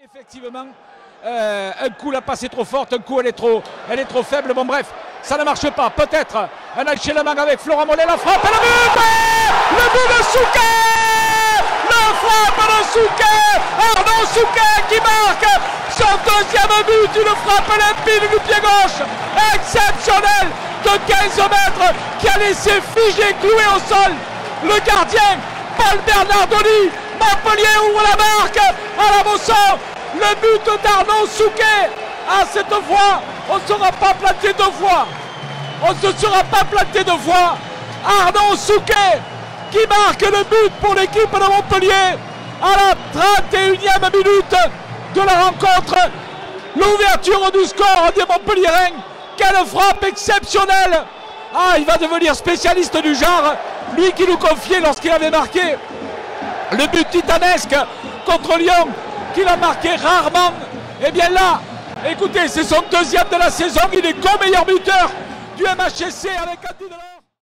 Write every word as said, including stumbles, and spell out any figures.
Effectivement, euh, un coup la passe est trop forte, un coup elle est trop, elle est trop faible. Bon bref, ça ne marche pas. Peut-être un enchaînement avec Florent Mollet, la frappe et le but. Le but de Souquet. Le frappe de Souquet. Arnaud Souquet qui marque son deuxième but. Une frappe limpide du pied gauche, exceptionnelle, de quinze mètres, qui a laissé figé, cloué au sol le gardien Paul Bernardoni. Montpellier ouvre la marque à la Mosson. Le but d'Arnaud Souquet. Ah, cette fois, on ne sera pas planté deux fois. On ne sera pas planté deux fois. Arnaud Souquet qui marque le but pour l'équipe de Montpellier à la trente et unième minute de la rencontre. L'ouverture du score des Montpelliérains. Quelle frappe exceptionnelle. Ah, il va devenir spécialiste du genre. Lui qui nous confiait lorsqu'il avait marqué le but titanesque contre Lyon, qu'il a marqué rarement. Et bien là, écoutez, c'est son deuxième de la saison. Il est co-meilleur buteur du M H S C avec Andy Delors.